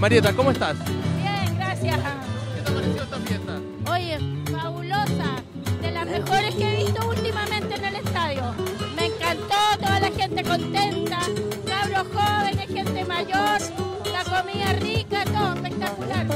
Marieta, ¿cómo estás? Bien, gracias. ¿Qué te ha parecido esta fiesta? Oye, fabulosa. De las mejores que he visto últimamente en el estadio. Me encantó, toda la gente contenta, cabros jóvenes, gente mayor, la comida rica, todo espectacular.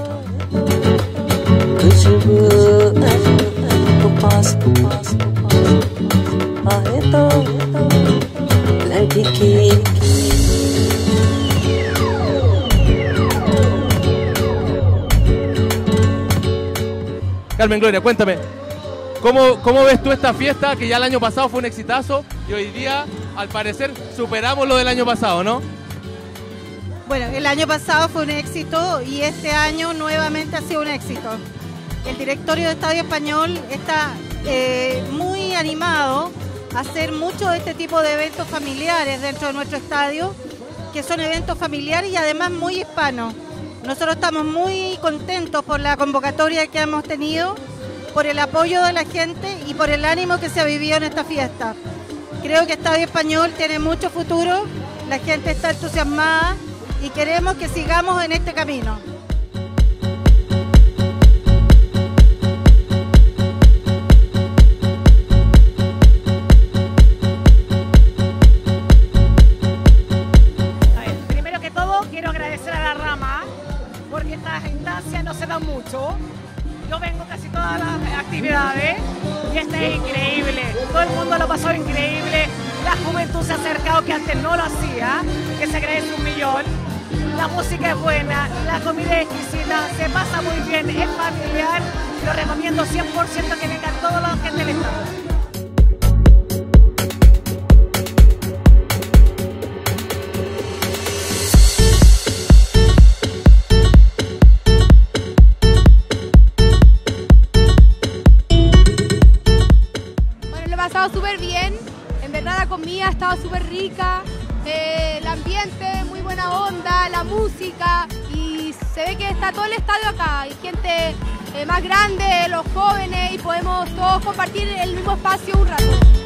Carmen Gloria, cuéntame, ¿cómo ves tú esta fiesta que ya el año pasado fue un exitazo y hoy día, al parecer, superamos lo del año pasado, ¿no? Bueno, el año pasado fue un éxito y este año nuevamente ha sido un éxito. El directorio de Estadio Español está muy animado a hacer muchos de este tipo de eventos familiares dentro de nuestro estadio, que son eventos familiares y además muy hispanos. Nosotros estamos muy contentos por la convocatoria que hemos tenido, por el apoyo de la gente y por el ánimo que se ha vivido en esta fiesta. Creo que Estadio Español tiene mucho futuro, la gente está entusiasmada y queremos que sigamos en este camino. Primero que todo, quiero agradecer a la Rama, porque estas instancias no se dan mucho. Yo vengo casi todas las actividades y este es increíble. Todo el mundo lo pasó increíble. La juventud se ha acercado que antes no lo hacía, que se agradece un millón. La música es buena, la comida es exquisita, se pasa muy bien, es familiar. Lo recomiendo 100% que vengan todos los gente del estado. Súper bien, en verdad la comida ha estado súper rica, el ambiente, muy buena onda, la música y se ve que está todo el estadio acá, hay gente más grande, los jóvenes y podemos todos compartir el mismo espacio un rato.